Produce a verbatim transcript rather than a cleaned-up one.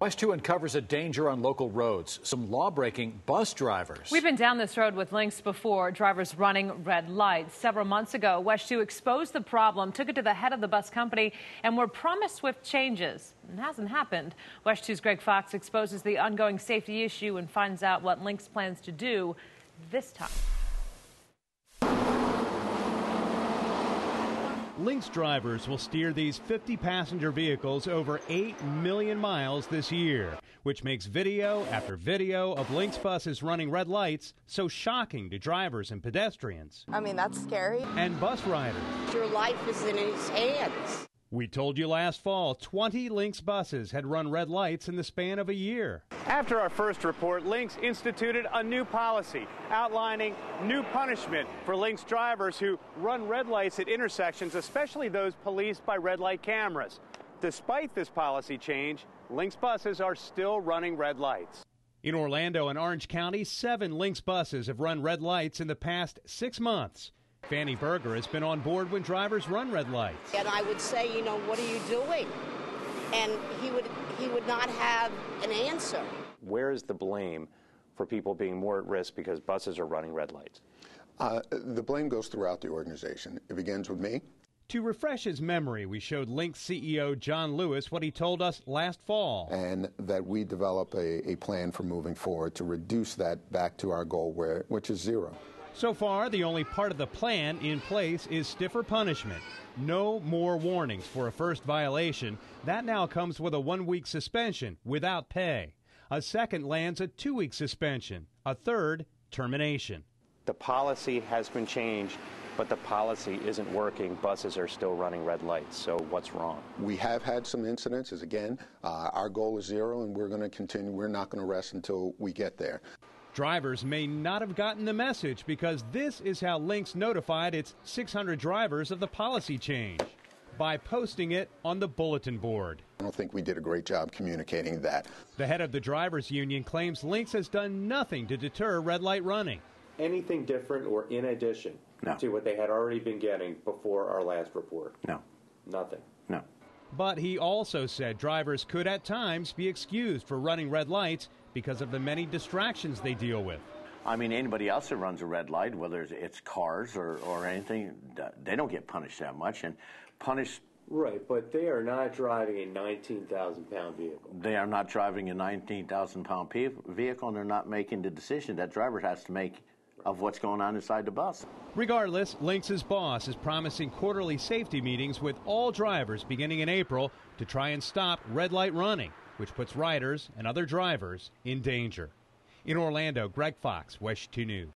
WESH two uncovers a danger on local roads, some law-breaking bus drivers. We've been down this road with Lynx before, drivers running red lights. Several months ago, WESH two exposed the problem, took it to the head of the bus company, and were promised swift changes. It hasn't happened. WESH two's Greg Fox exposes the ongoing safety issue and finds out what Lynx plans to do this time. Lynx drivers will steer these fifty passenger vehicles over eight million miles this year, which makes video after video of Lynx buses running red lights so shocking to drivers and pedestrians. I mean, that's scary. And bus riders. Your life is in his hands. We told you last fall twenty Lynx buses had run red lights in the span of a year. After our first report, Lynx instituted a new policy outlining new punishment for Lynx drivers who run red lights at intersections, especially those policed by red light cameras. Despite this policy change, Lynx buses are still running red lights. In Orlando and Orange County, seven Lynx buses have run red lights in the past six months. Fanny Berger has been on board when drivers run red lights. And I would say, you know, what are you doing? And he would he would not have an answer. Where is the blame for people being more at risk because buses are running red lights? Uh, the blame goes throughout the organization. It begins with me. To refresh his memory, we showed Lynx C E O John Lewis what he told us last fall. And that we develop a, a plan for moving forward to reduce that back to our goal, where which is zero. So far, the only part of the plan in place is stiffer punishment. No more warnings for a first violation. That now comes with a one-week suspension without pay. A second lands a two-week suspension. A third, termination. The policy has been changed, but the policy isn't working. Buses are still running red lights. So what's wrong? We have had some incidences. Again, uh, our goal is zero, and we're going to continue. We're not going to rest until we get there. Drivers may not have gotten the message because this is how Lynx notified its six hundred drivers of the policy change, by posting it on the bulletin board. I don't think we did a great job communicating that. The head of the drivers union claims Lynx has done nothing to deter red light running. Anything different or in addition no. to what they had already been getting before our last report? No. Nothing. No. But he also said drivers could at times be excused for running red lights because of the many distractions they deal with. I mean, anybody else that runs a red light, whether it's cars or, or anything, they don't get punished that much. And punished. Right, but they are not driving a nineteen thousand pound vehicle. They are not driving a nineteen thousand pound vehicle, and they're not making the decision that driver has to make of what's going on inside the bus. Regardless, Lynx's boss is promising quarterly safety meetings with all drivers beginning in April to try and stop red light running, which puts riders and other drivers in danger. In Orlando, Greg Fox, WESH two News.